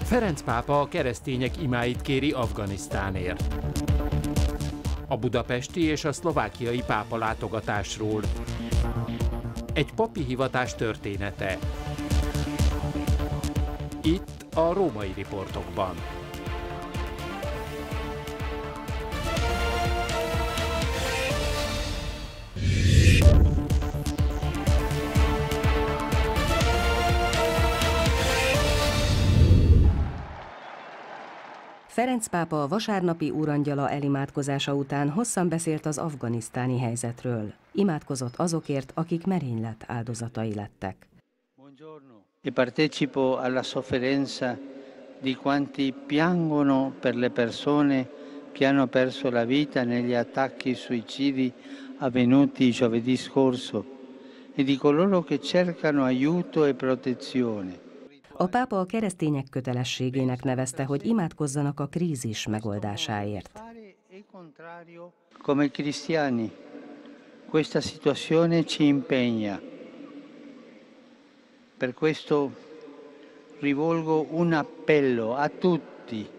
Ferenc pápa a keresztények imáit kéri Afganisztánért. A budapesti és a szlovákiai pápa látogatásról. Egy papi hivatás története. Itt a Római Riportokban. Ferenc pápa a vasárnapi úrangyala elimádkozása után hosszan beszélt az afganisztáni helyzetről. Imádkozott azokért, akik merénylet áldozatai lettek. E partecipo alla sofferenza di quanti piangono per le persone che hanno perso la vita negli attacchi suicidi avvenuti giovedì scorso e di coloro che cercano aiuto e protezione. A pápa a keresztények kötelességének nevezte, hogy imádkozzanak a krízis megoldásáért. Come cristiani, questa situazione ci impegna. Per questo rivolgo un appello a tutti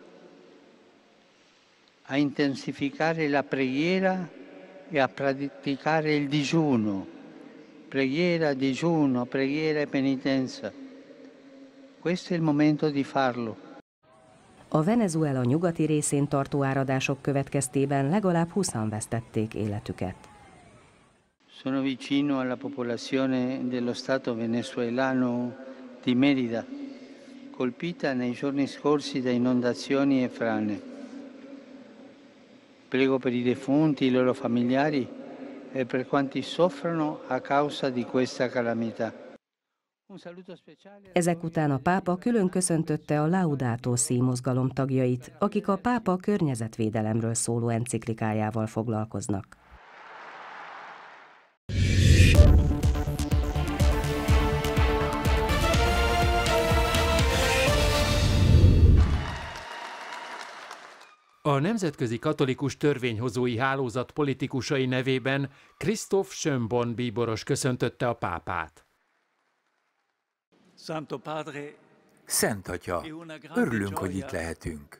a intensificare la preghiera e a praticare il digiuno. Preghiera, digiuno, preghiera e penitenza. Questo è il momento di farlo. A Venezuela nyugati részén tartó áradások következtében legalább 20-an vesztették életüket. Sono vicino alla popolazione dello Stato venezuelano di Mérida, colpita nei giorni scorsi da inondazioni e frane. Prego per i defunti, i loro familiari e per quanti soffrono a causa di questa calamità. Ezek után a pápa külön köszöntötte a Laudato Si mozgalom tagjait, akik a pápa környezetvédelemről szóló enciklikájával foglalkoznak. A Nemzetközi Katolikus Törvényhozói Hálózat politikusai nevében Christoph Schönborn bíboros köszöntötte a pápát. Szent Atya, örülünk, hogy itt lehetünk.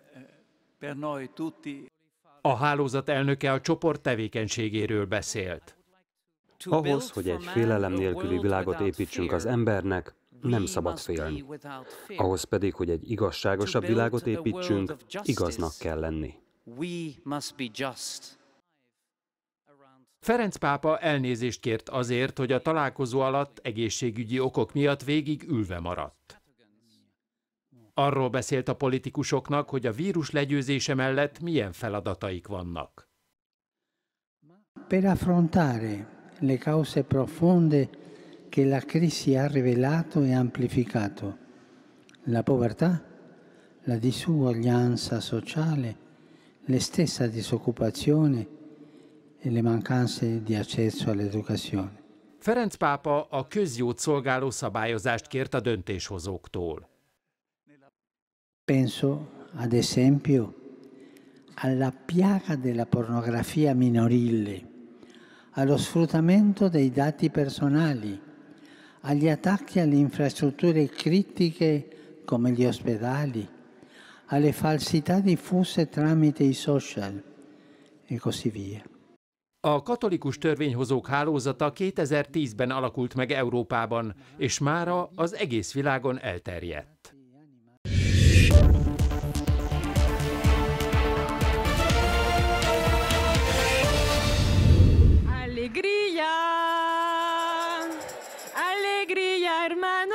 A hálózat elnöke a csoport tevékenységéről beszélt. Ahhoz, hogy egy félelem nélküli világot építsünk az embernek, nem szabad félni. Ahhoz pedig, hogy egy igazságosabb világot építsünk, igaznak kell lenni. Ferenc pápa elnézést kért azért, hogy a találkozó alatt egészségügyi okok miatt végig ülve maradt. Arról beszélt a politikusoknak, hogy a vírus legyőzése mellett milyen feladataik vannak. Per affrontare le cause profonde che la crisi ha rivelato e amplificato, la povertà, la disuguaglianza sociale, la stessa disoccupazione e le mancanze di accesso all'educazione. Ferenc pápa a közjót szolgáló szabályozást kért a döntéshozóktól. Penso, ad esempio, alla piaga della pornografia minorile, allo sfruttamento dei dati personali, agli attacchi alle infrastrutture critiche come gli ospedali, alle falsità diffuse tramite i social e così via. A katolikus törvényhozók hálózata 2010-ben alakult meg Európában, és mára az egész világon elterjedt. Alegría, alegría, hermanos!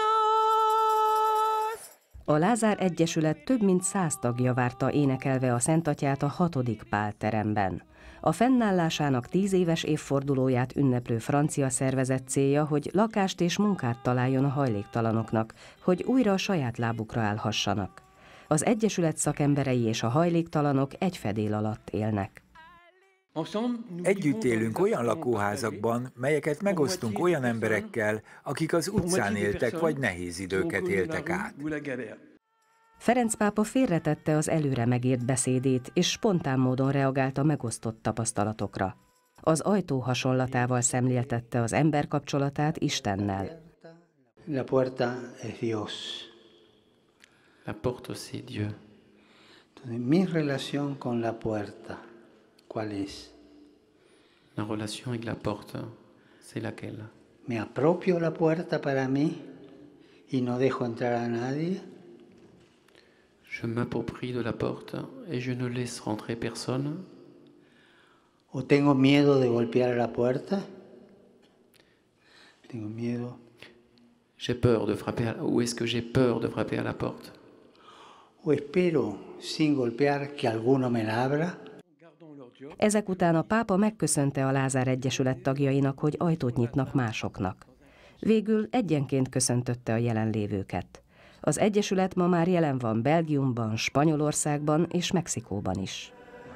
A Lázár Egyesület több mint 100 tagja várta énekelve a Szent Atyát a 6. Pál teremben. A fennállásának 10 éves évfordulóját ünneplő francia szervezet célja, hogy lakást és munkát találjon a hajléktalanoknak, hogy újra a saját lábukra állhassanak. Az Egyesület szakemberei és a hajléktalanok egy fedél alatt élnek. Együtt élünk olyan lakóházakban, melyeket megosztunk olyan emberekkel, akik az utcán éltek vagy nehéz időket éltek át. Ferenc pápa félretette az előre megírt beszédét, és spontán módon reagált a megosztott tapasztalatokra. Az ajtó hasonlatával szemléltette az ember kapcsolatát Istennel. La puerta es Dios. La porte, c'est Dieu. Mi relación con la puerta, ¿cuál es? La relation avec la porte, c'est laquelle? ¿Me apropio la puerta para mí y no dejo entrar a nadie? Je m'approprie de la porte et je ne laisse rentrer personne. ¿O tengo miedo de golpear la puerta? Tengo miedo. J'ai peur de frapper ou est-ce que j'ai peur de frapper à la porte? ¿O espero sin golpear que alguno me la abra? Ezek után a pápa megköszönte a Lázár Egyesület tagjainak, hogy ajtót nyitnak másoknak. Végül egyenként köszöntötte a jelenlévőket. Az Egyesület ma már jelen van Belgiumban, Spanyolországban és Mexikóban is.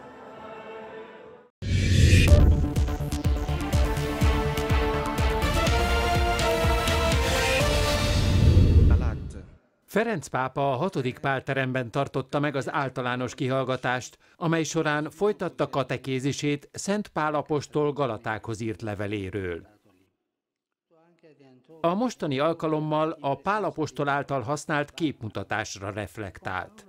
Ferenc pápa a 6. Pál teremben tartotta meg az általános kihallgatást, amely során folytatta katekézisét Szent Pál apostol Galatákhoz írt leveléről. A mostani alkalommal a Pál apostol által használt képmutatásra reflektált.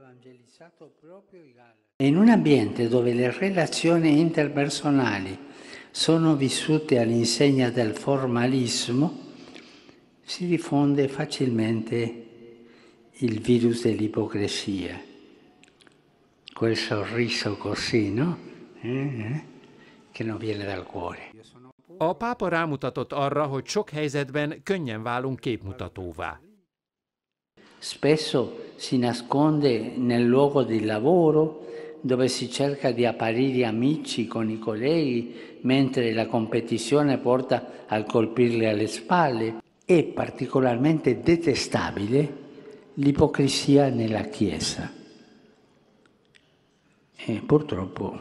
In un ambiente dove le relazioni interpersonali sono vissute all'insegna del formalismo, si diffonde facilmente il virus dell'ipocrisia. Quel sorriso così, no? Che non viene dal cuore. A pápa rámutatott arra, hogy sok helyzetben könnyen válunk képmutatóvá. Spesso si nasconde nel luogo di lavoro dove si cerca di apparire amici con i colleghi mentre la competizione porta a colpirli alle spalle. È particolarmente detestabile l'ipocrisia nella Chiesa. E purtroppo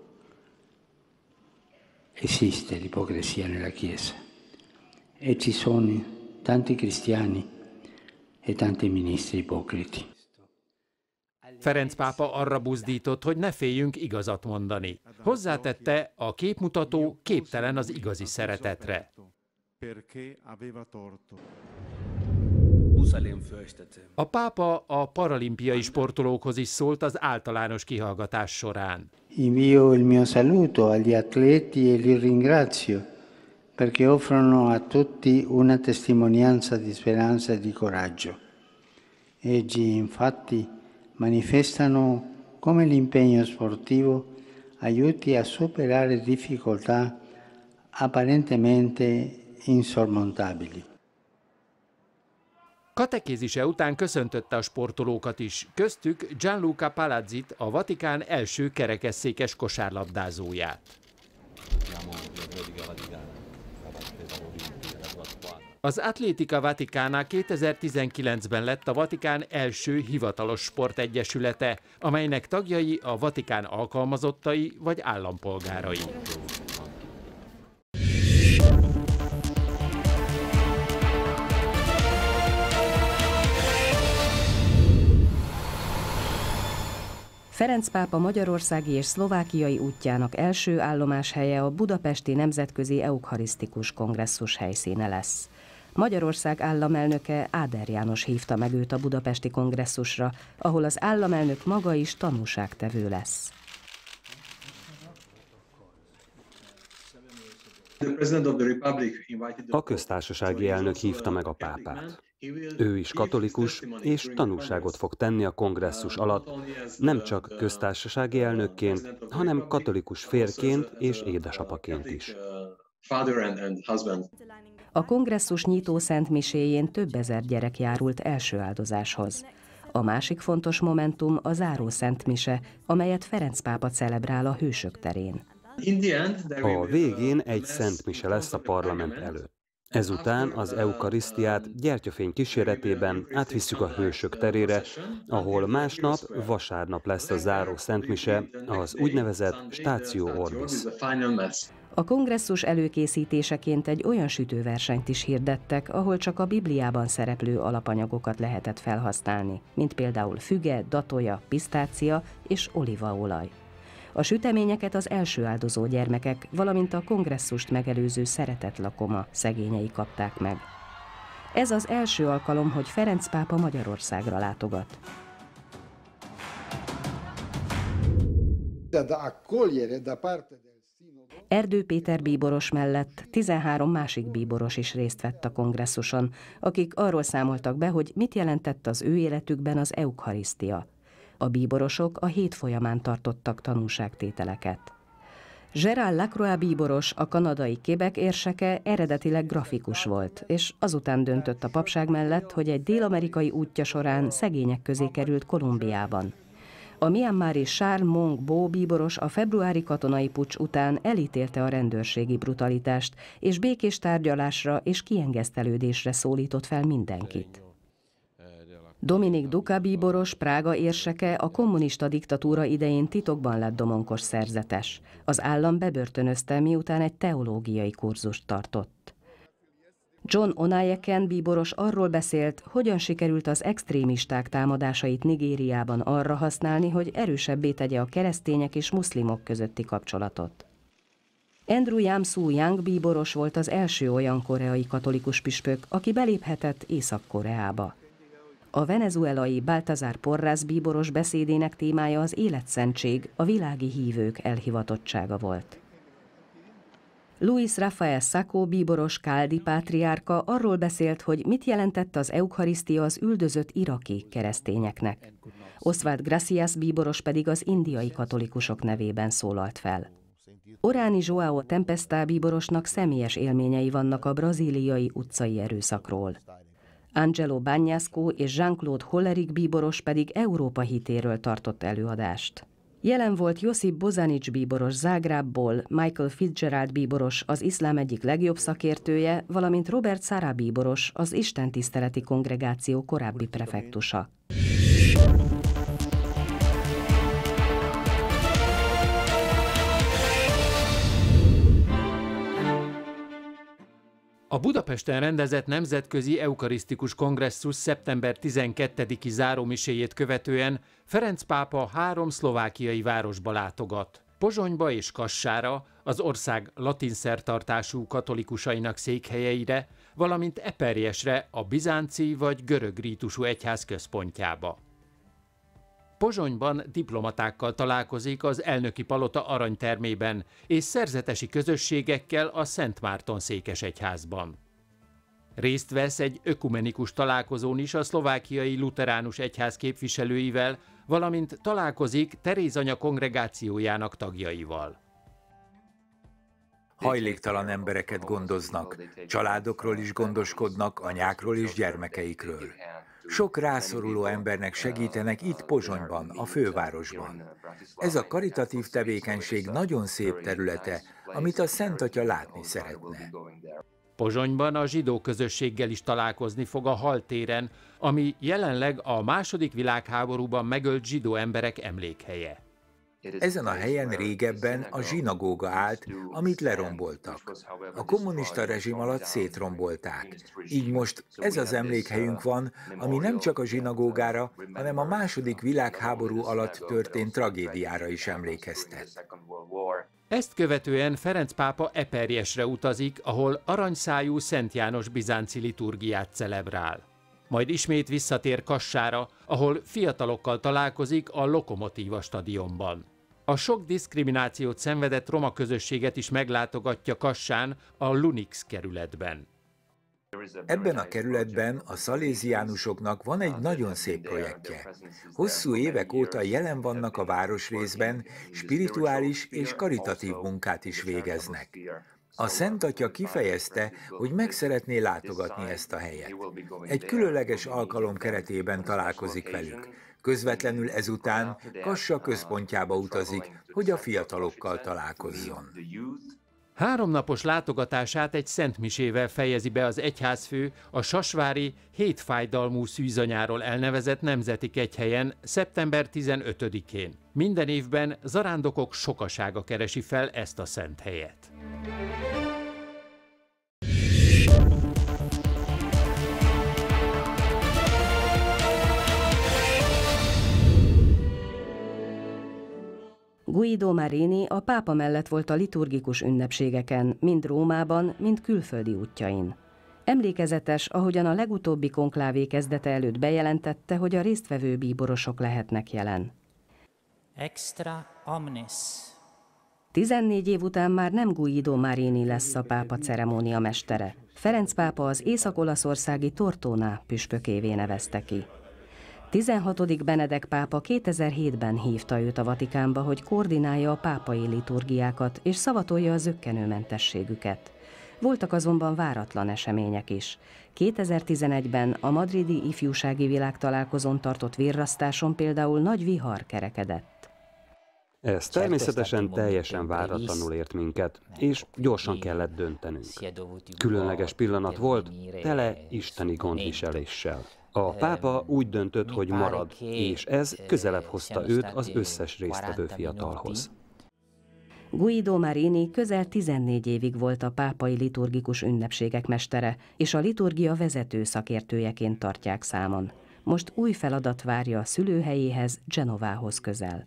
esiste l'ipocrisia nella Chiesa e ci sono tanti cristiani e tanti ministri ipocriti. Ferenc pápa arra buzdított, hogy ne féljünk igazat mondani. Hozzátette, a képmutató képtelen az igazi szeretetre. A pápa a paralimpiai sportolókhoz is szólt az általános kihallgatás során. Invio il mio saluto agli atleti e li ringrazio perché offrono a tutti una testimonianza di speranza e di coraggio. Essi infatti manifestano come l'impegno sportivo aiuti a superare difficoltà apparentemente insormontabili. Katekézise után köszöntötte a sportolókat is, köztük Gianluca Palazzit, a Vatikán első kerekesszékes kosárlabdázóját. Az Atletica Vaticana 2019-ben lett a Vatikán első hivatalos sportegyesülete, amelynek tagjai a Vatikán alkalmazottai vagy állampolgárai. Ferenc pápa magyarországi és szlovákiai útjának első állomáshelye a budapesti Nemzetközi Eucharisztikus Kongresszus helyszíne lesz. Magyarország államelnöke Áder János hívta meg őt a budapesti kongresszusra, ahol az államelnök maga is tanúságtevő lesz. A köztársasági elnök hívta meg a pápát. Ő is katolikus, és tanúságot fog tenni a kongresszus alatt, nem csak köztársasági elnökként, hanem katolikus férjként és édesapaként is. A kongresszus nyitó szentmiséjén több ezer gyerek járult első áldozáshoz. A másik fontos momentum a záró szentmise, amelyet Ferenc pápa celebrál a Hősök terén. A végén egy szentmise lesz a parlament előtt. Ezután az eukarisztiát gyertyafény kíséretében átvisszük a Hősök terére, ahol másnap, vasárnap lesz a záró szentmise, az úgynevezett Statio Orbis. A kongresszus előkészítéseként egy olyan sütőversenyt is hirdettek, ahol csak a Bibliában szereplő alapanyagokat lehetett felhasználni, mint például füge, datolja, pisztácia és olívaolaj. A süteményeket az első áldozó gyermekek, valamint a kongresszust megelőző szeretett lakoma szegényei kapták meg. Ez az első alkalom, hogy Ferenc pápa Magyarországra látogat. Erdő Péter bíboros mellett 13 másik bíboros is részt vett a kongresszuson, akik arról számoltak be, hogy mit jelentett az ő életükben az eukarisztia. A bíborosok a hét folyamán tartottak tanúságtételeket. Gérald Lacroix bíboros, a kanadai Quebec érseke eredetileg grafikus volt, és azután döntött a papság mellett, hogy egy dél-amerikai útja során szegények közé került Kolumbiában. A Myanmari Charles Mong Bo bíboros a februári katonai puccs után elítélte a rendőrségi brutalitást, és békés tárgyalásra és kiengesztelődésre szólított fel mindenkit. Dominik Duka bíboros, Prága érseke, a kommunista diktatúra idején titokban lett domonkos szerzetes. Az állam bebörtönözte, miután egy teológiai kurzust tartott. John Onayeken bíboros arról beszélt, hogyan sikerült az extrémisták támadásait Nigériában arra használni, hogy erősebbé tegye a keresztények és muszlimok közötti kapcsolatot. Andrew Yam-Soo Yang bíboros volt az első olyan koreai katolikus püspök, aki beléphetett Észak-Koreába. A venezuelai Baltazar Porras bíboros beszédének témája az életszentség, a világi hívők elhivatottsága volt. Luis Rafael Sacco bíboros káldi pátriárka arról beszélt, hogy mit jelentett az eukarisztia az üldözött iraki keresztényeknek. Oswald Gracias bíboros pedig az indiai katolikusok nevében szólalt fel. Orani João Tempesta bíborosnak személyes élményei vannak a brazíliai utcai erőszakról. Angelo Bagnasco és Jean-Claude Hollerich bíboros pedig Európa hitéről tartott előadást. Jelen volt Josip Bozanic bíboros Zágrábból, Michael Fitzgerald bíboros, az iszlám egyik legjobb szakértője, valamint Robert Sara bíboros, az istentiszteleti kongregáció korábbi prefektusa. A Budapesten rendezett Nemzetközi Eukarisztikus Kongresszus szeptember 12-i zárómiséjét követően Ferenc pápa 3 szlovákiai városba látogat. Pozsonyba és Kassára, az ország latin szertartású katolikusainak székhelyeire, valamint Eperjesre, a bizánci vagy görög rítusú egyház központjába. Pozsonyban diplomatákkal találkozik az elnöki palota aranytermében és szerzetesi közösségekkel a Szent Márton székesegyházban. Részt vesz egy ökumenikus találkozón is a szlovákiai luteránus egyház képviselőivel, valamint találkozik Terézanya kongregációjának tagjaival. Hajléktalan embereket gondoznak, családokról is gondoskodnak, anyákról és gyermekeikről. Sok rászoruló embernek segítenek itt Pozsonyban, a fővárosban. Ez a karitatív tevékenység nagyon szép területe, amit a Szent Atya látni szeretne. Pozsonyban a zsidó közösséggel is találkozni fog a Hall téren, ami jelenleg a II. Világháborúban megölt zsidó emberek emlékhelye. Ezen a helyen régebben a zsinagóga állt, amit leromboltak. A kommunista rezsim alatt szétrombolták. Így most ez az emlékhelyünk van, ami nem csak a zsinagógára, hanem a II. Világháború alatt történt tragédiára is emlékeztet. Ezt követően Ferenc pápa Eperjesre utazik, ahol aranyszájú Szent János bizánci liturgiát celebrál. Majd ismét visszatér Kassára, ahol fiatalokkal találkozik a Lokomotíva stadionban. A sok diszkriminációt szenvedett roma közösséget is meglátogatja Kassán, a Lunix kerületben. Ebben a kerületben a szaléziánusoknak van egy nagyon szép projektje. Hosszú évek óta jelen vannak a városrészben, spirituális és karitatív munkát is végeznek. A Szent Atya kifejezte, hogy meg szeretné látogatni ezt a helyet. Egy különleges alkalom keretében találkozik velük. Közvetlenül ezután Kassa központjába utazik, hogy a fiatalokkal találkozzon. 3 napos látogatását egy szentmisével fejezi be az egyházfő a sasvári hétfájdalmú szűzanyáról elnevezett nemzeti kegyhelyen szeptember 15-én. Minden évben zarándokok sokasága keresi fel ezt a szent helyet. Guido Marini a pápa mellett volt a liturgikus ünnepségeken, mind Rómában, mind külföldi útjain. Emlékezetes, ahogyan a legutóbbi konklávé kezdete előtt bejelentette, hogy a résztvevő bíborosok lehetnek jelen. Extra omnes. 14 év után már nem Guido Marini lesz a pápa ceremónia mestere. Ferenc pápa az észak-olaszországi Tortona püspökévé nevezte ki. 16. Benedek pápa 2007-ben hívta őt a Vatikánba, hogy koordinálja a pápai liturgiákat és szavatolja a zökkenőmentességüket. Voltak azonban váratlan események is. 2011-ben a madridi ifjúsági világtalálkozón tartott virrasztáson például nagy vihar kerekedett. Ez természetesen teljesen váratlanul ért minket, és gyorsan kellett döntenünk. Különleges pillanat volt, tele isteni gondviseléssel. A pápa úgy döntött, hogy marad, és ez közelebb hozta őt az összes résztvevő fiatalhoz. Guido Marini közel 14 évig volt a pápai liturgikus ünnepségek mestere, és a liturgia vezető szakértőjeként tartják számon. Most új feladat várja a szülőhelyéhez, Genovához közel.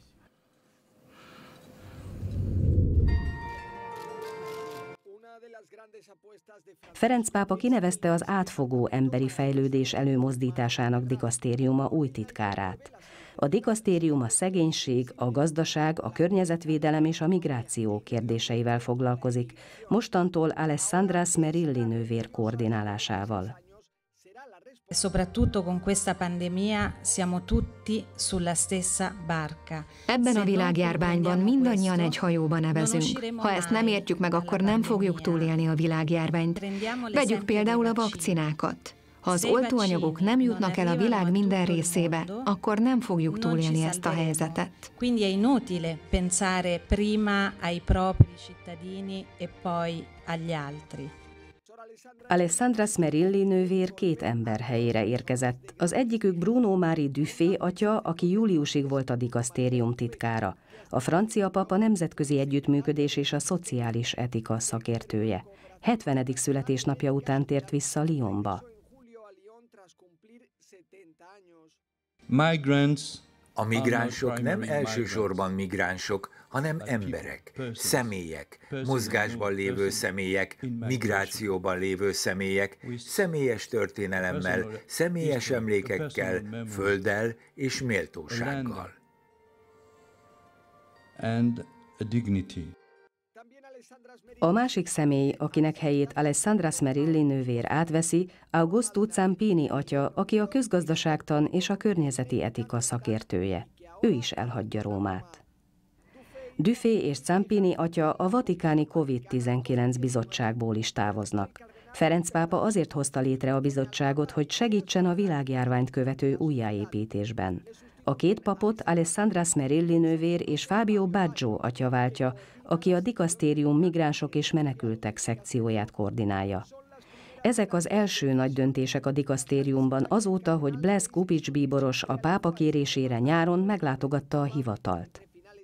Ferenc pápa kinevezte az átfogó emberi fejlődés előmozdításának dikasztériuma új titkárát. A dikasztérium a szegénység, a gazdaság, a környezetvédelem és a migráció kérdéseivel foglalkozik, mostantól Alessandra Smerilli nővér koordinálásával. Soprattutto con questa pandemia siamo tutti sulla stessa barca. Ebben a világjárványban mindannyian egy hajóban nevezünk. Ha ezt nem értjük meg, akkor nem fogjuk túlélni a világjárványt. Vegyük például a vakcinákat. Ha az oltóanyagok nem jutnak el a világ minden részébe, akkor nem fogjuk túlélni ezt a helyzetet. Quindi è inutile pensare prima ai propri cittadini e poi agli altri. Alessandra Smerilli nővér 2 ember helyére érkezett. Az egyikük Bruno Mari Dufay atya, aki júliusig volt a dikasztérium titkára. A francia papa nemzetközi együttműködés és a szociális etika szakértője. 70. születésnapja után tért vissza Lyonba. A migránsok nem elsősorban migránsok, hanem emberek, személyek, mozgásban lévő személyek, migrációban lévő személyek, személyes történelemmel, személyes emlékekkel, földdel és méltósággal. A másik személy, akinek helyét Alessandra Smerilli nővér átveszi, Augusto Zampini atya, aki a közgazdaságtan és a környezeti etika szakértője. Ő is elhagyja Rómát. Dufay és Zampini atya a vatikáni COVID-19 bizottságból is távoznak. Ferenc pápa azért hozta létre a bizottságot, hogy segítsen a világjárványt követő újjáépítésben. A 2 papot Alessandra Smerilli nővér és Fabio Baggio atya váltja, aki a dikasztérium migránsok és menekültek szekcióját koordinálja. Ezek az első nagy döntések a dikasztériumban azóta, hogy Blaise Kupic bíboros a pápa kérésére nyáron meglátogatta a hivatalt.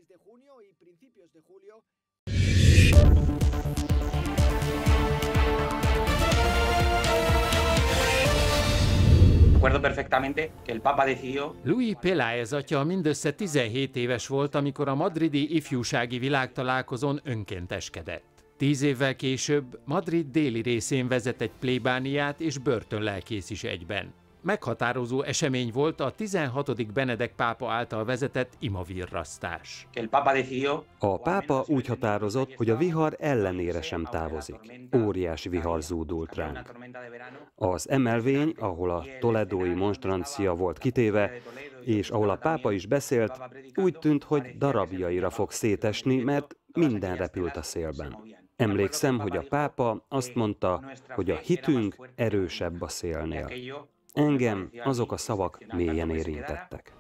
Luis Peláez atya mindössze 17 éves volt, amikor a madridi ifjúsági világtalálkozón önkénteskedett. 10 évvel később Madrid déli részén vezet egy plébániát és börtönlelkész is egyben. Meghatározó esemény volt a 16. Benedek pápa által vezetett imavirrasztás. A pápa úgy határozott, hogy a vihar ellenére sem távozik. Óriási vihar zúdult ránk. Az emelvény, ahol a toledói monstrancia volt kitéve, és ahol a pápa is beszélt, úgy tűnt, hogy darabjaira fog szétesni, mert minden repült a szélben. Emlékszem, hogy a pápa azt mondta, hogy a hitünk erősebb a szélnél. Engem azok a szavak mélyen érintettek.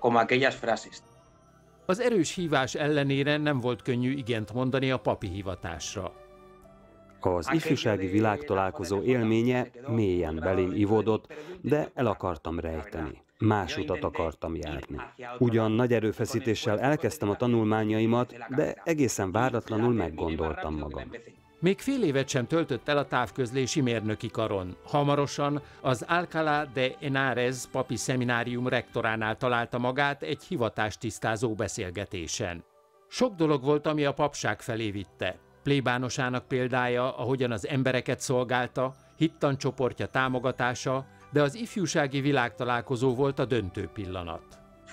Az erős hívás ellenére nem volt könnyű igent mondani a papi hivatásra. Az ifjúsági világtalálkozó élménye mélyen belém ivódott, de el akartam rejteni. Más utat akartam járni. Ugyan nagy erőfeszítéssel elkezdtem a tanulmányaimat, de egészen váratlanul meggondoltam magam. Még fél évet sem töltött el a távközlési mérnöki karon. Hamarosan az Alcalá de Henares papi szeminárium rektoránál találta magát egy hivatástisztázó beszélgetésen. Sok dolog volt, ami a papság felé vitte. Plébánosának példája, ahogyan az embereket szolgálta, Hittan-csoportja támogatása, de az ifjúsági világtalálkozó volt a döntő pillanat.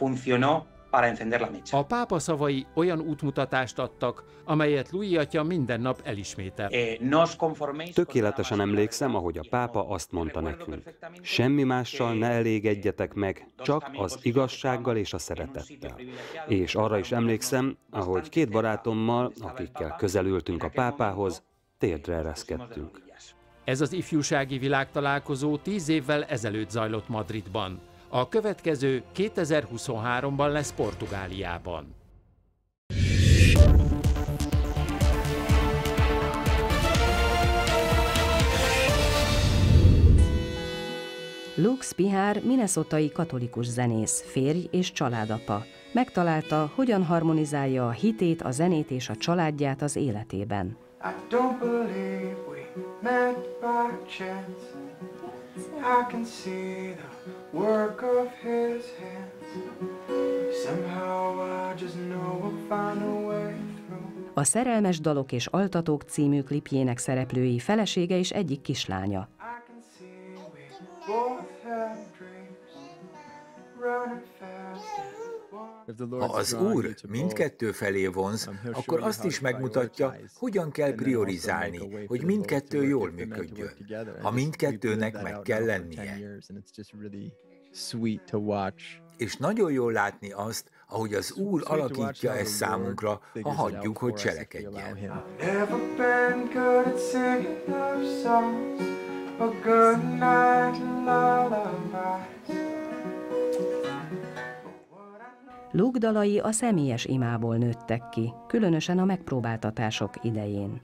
A pápa szavai olyan útmutatást adtak, amelyet Louis atya minden nap elismétel. Tökéletesen emlékszem, ahogy a pápa azt mondta nekünk. Semmi mással ne elégedjetek meg, csak az igazsággal és a szeretettel. És arra is emlékszem, ahogy két barátommal, akikkel közel ültünk a pápához, térdre ereszkedtünk. Ez az ifjúsági világtalálkozó 10 évvel ezelőtt zajlott Madridban. A következő 2023-ban lesz Portugáliában. Luke Spihar minnesotai katolikus zenész, férj és családapa. Megtalálta, hogyan harmonizálja a hitét, a zenét és a családját az életében. I can see the work of his hands. Somehow I just know we'll find a way through. A Szerelmes dalok és altatók című klipjének szereplői felesége és egyik kislánya. I can see we both have dreams, running fast. Ha az Úr mindkettő felé vonz, akkor azt is megmutatja, hogyan kell priorizálni, hogy mindkettő jól működjön. Ha mindkettőnek meg kell lennie. És nagyon jól látni azt, ahogy az Úr alakítja ezt számunkra, ha hagyjuk, hogy cselekedjen. Luke dalai a személyes imából nőttek ki, különösen a megpróbáltatások idején.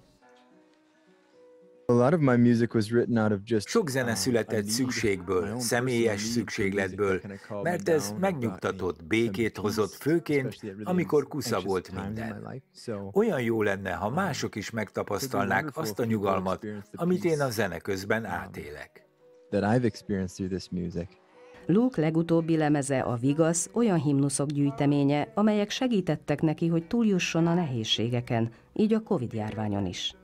Sok zene született szükségből, személyes szükségletből, mert ez megnyugtatott, békét hozott, főként, amikor kusza volt minden. Olyan jó lenne, ha mások is megtapasztalnák azt a nyugalmat, amit én a zene közben átélek. Luke legutóbbi lemeze, a Vigasz, olyan himnuszok gyűjteménye, amelyek segítettek neki, hogy túljusson a nehézségeken, így a Covid-járványon is.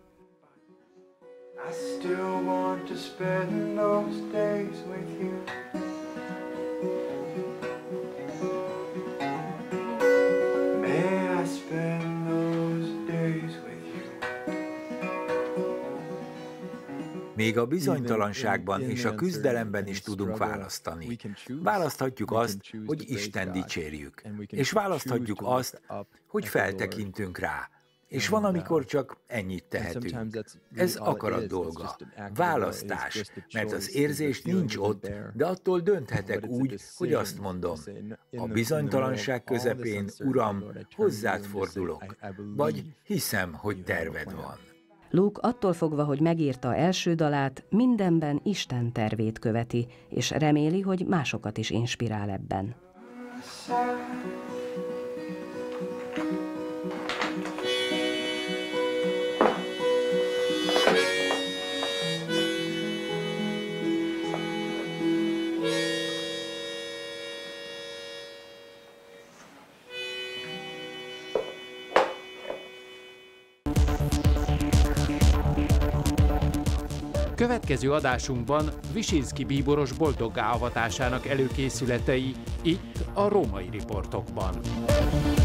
Még a bizonytalanságban és a küzdelemben is tudunk választani. Választhatjuk azt, hogy Isten dicsérjük, és választhatjuk azt, hogy feltekintünk rá. És van, amikor csak ennyit tehetünk. Ez akarat dolga, választás, mert az érzés nincs ott, de attól dönthetek úgy, hogy azt mondom, a bizonytalanság közepén, Uram, hozzád fordulok, vagy hiszem, hogy terved van. Luke attól fogva, hogy megírta első dalát, mindenben Isten tervét követi, és reméli, hogy másokat is inspirál ebben. Következő adásunkban Visinszky bíboros boldoggá avatásának előkészületei itt a Római Riportokban.